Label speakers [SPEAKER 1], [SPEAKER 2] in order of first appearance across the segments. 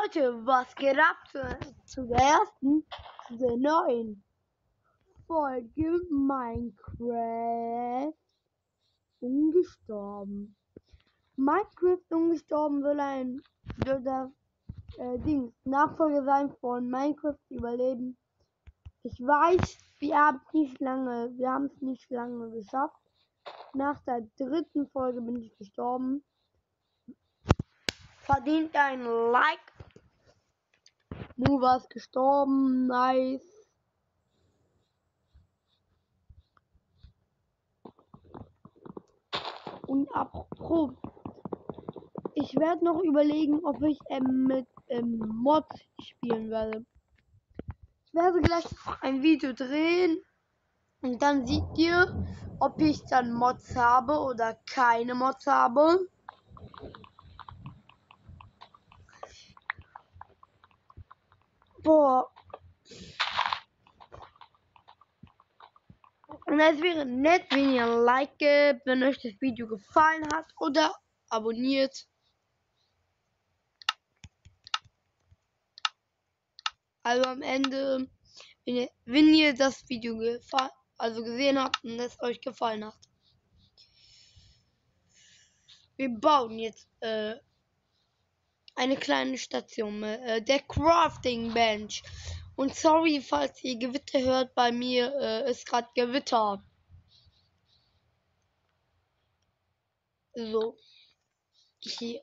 [SPEAKER 1] Leute, was geht ab zu der neuen Folge Minecraft Ungestorben. Minecraft Ungestorben soll das Nachfolger sein von Minecraft Überleben. Ich weiß, wir haben es nicht lange geschafft. Nach der 3. Folge bin ich gestorben. Verdient ein Like. Nova ist gestorben, nice. Und apropos, ich werde noch überlegen, ob ich mit Mods spielen werde. Ich werde gleich ein Video drehen und dann seht ihr, ob ich dann Mods habe oder keine Mods habe. Boah. Und es wäre nett, wenn ihr ein Like gebt, wenn euch das Video gefallen hat oder abonniert. Also am Ende, wenn ihr das Video gesehen habt und es euch gefallen hat. Wir bauen jetzt eine kleine Station, der Crafting Bench. Und sorry, falls ihr Gewitter hört, bei mir ist gerade Gewitter. So, hier.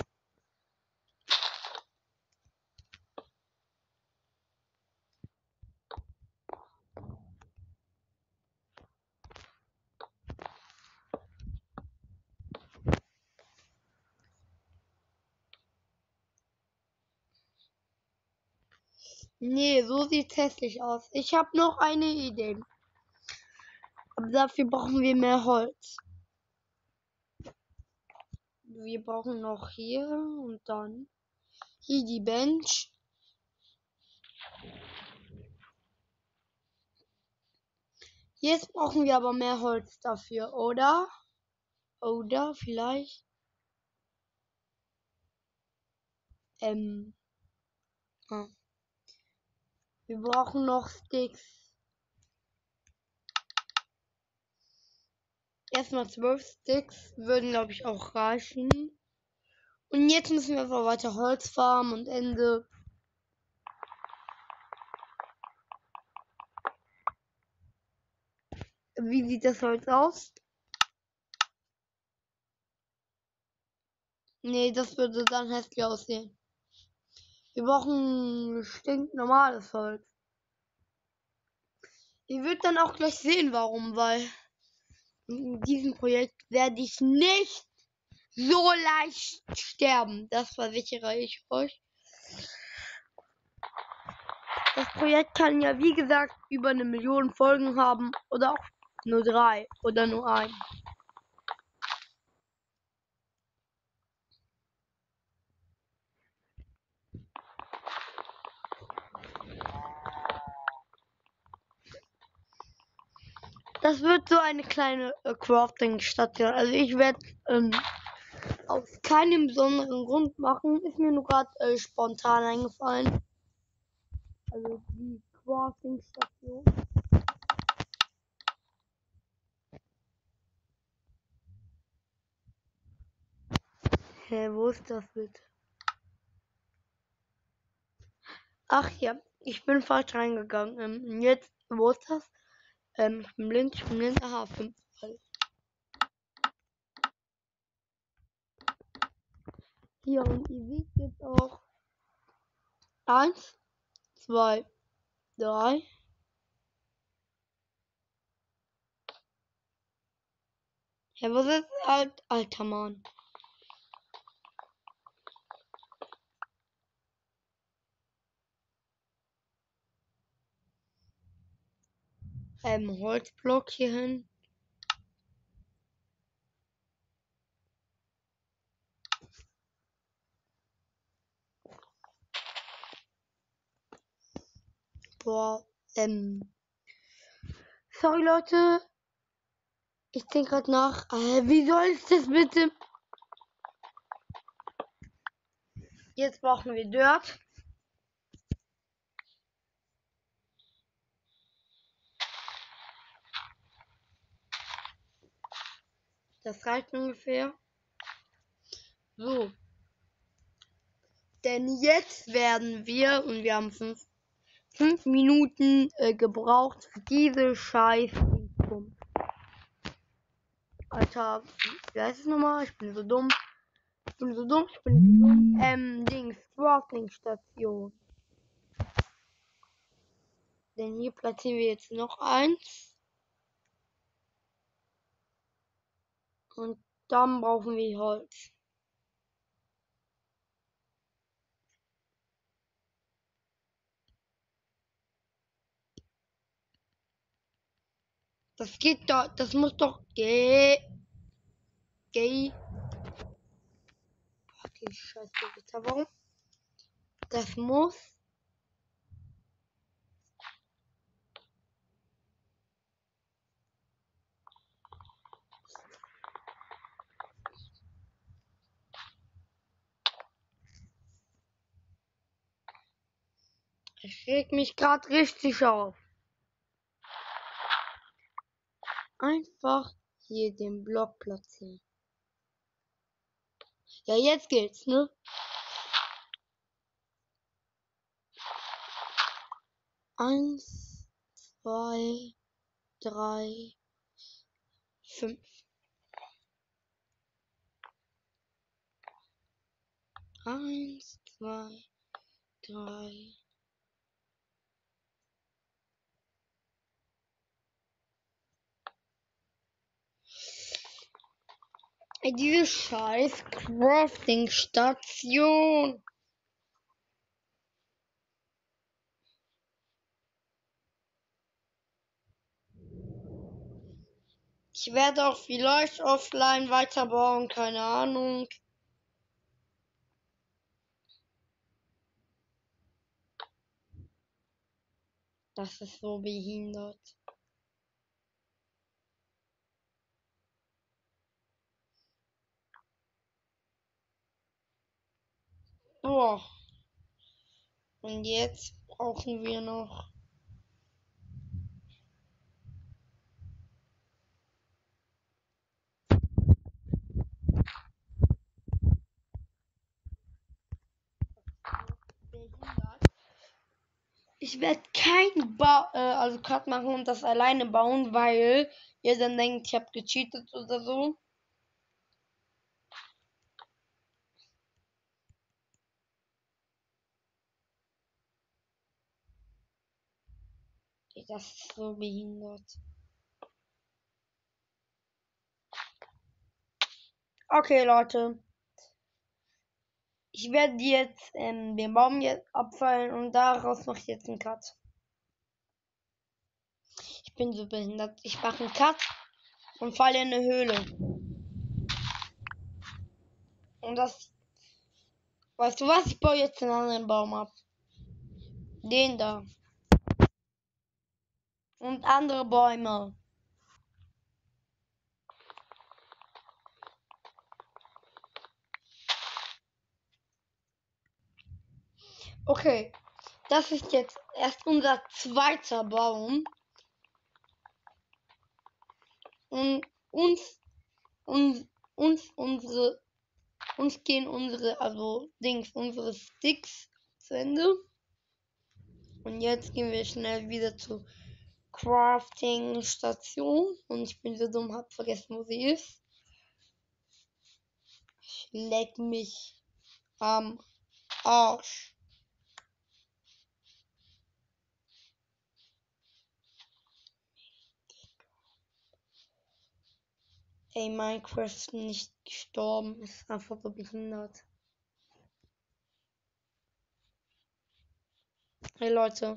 [SPEAKER 1] Nee, so sieht's hässlich aus. Ich habe noch eine Idee. Aber dafür brauchen wir mehr Holz. Wir brauchen noch hier und dann hier die Bench. Jetzt brauchen wir aber mehr Holz dafür, oder? Oder vielleicht wir brauchen noch Sticks. Erstmal 12 Sticks würden, glaube ich, auch reichen. Und jetzt müssen wir einfach weiter Holz farmen und Ende. Wie sieht das Holz aus? Nee, das würde dann hässlich aussehen. Wir brauchen stinknormales Holz. Ihr würdet dann auch gleich sehen, warum, weil in diesem Projekt werde ich nicht so leicht sterben. Das versichere ich euch. Das Projekt kann ja, wie gesagt, über 1 Million Folgen haben oder auch nur 3 oder nur 1. Das wird so eine kleine Crafting-Station. Also ich werde aus keinem besonderen Grund machen. Ist mir nur gerade spontan eingefallen. Also die Crafting-Station. Hä, wo ist das bitte? Ach ja, ich bin falsch reingegangen. Jetzt, wo ist das? Ich bin blind. Aha, 5. Hier, und ihr seht jetzt auch 1, 2, 3. Ja, was ist alter Mann? Holzblock hier hin. Boah, sorry Leute. Ich denke gerade nach. Wie soll ich das bitte? Jetzt brauchen wir Dirt. Das reicht ungefähr. So. Denn jetzt werden wir, und wir haben 5 Minuten gebraucht für diese scheiß Dingsbums. Alter, wie heißt es nochmal? Ich bin so dumm. Crafting-Station. Denn hier platzieren wir jetzt noch eins. Und dann brauchen wir Holz. Das geht doch, das muss doch gehen. Die scheiß Gewitter, warum? Das muss. Ich reg mich gerade richtig auf. Einfach hier den Block platzieren. Ja, jetzt geht's, ne? 1, 2, 3, 5. 1, 2, 3. Diese scheiß Crafting-Station. Ich werde auch vielleicht offline weiterbauen, keine Ahnung. Das ist so behindert. Boah. Und jetzt brauchen wir noch. Ich werde kein Cut machen und das alleine bauen, weil ihr dann denkt, ich habe gecheatet oder so. Das ist so behindert. Okay, Leute. Ich werde jetzt den Baum jetzt abfallen und daraus mache ich jetzt einen Cut. Ich bin so behindert. Ich mache einen Cut und falle in eine Höhle. Und das. Weißt du was? Ich baue jetzt einen anderen Baum ab. Den da. Und andere Bäume. Okay. Das ist jetzt erst unser zweiter Baum. Und uns gehen unsere Sticks zu Ende. Und jetzt gehen wir schnell wieder zur Crafting Station. Und ich bin so dumm, hab vergessen, wo sie ist. Ich leck mich am Arsch. Ey, Minecraft ist nicht gestorben. Ist einfach so behindert. Hey Leute.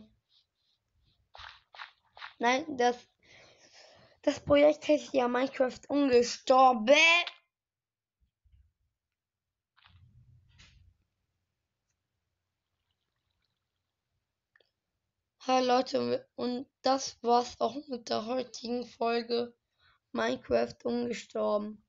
[SPEAKER 1] Nein, das Projekt heißt ja Minecraft ungestorben. Hi Leute, und das war's auch mit der heutigen Folge Minecraft ungestorben.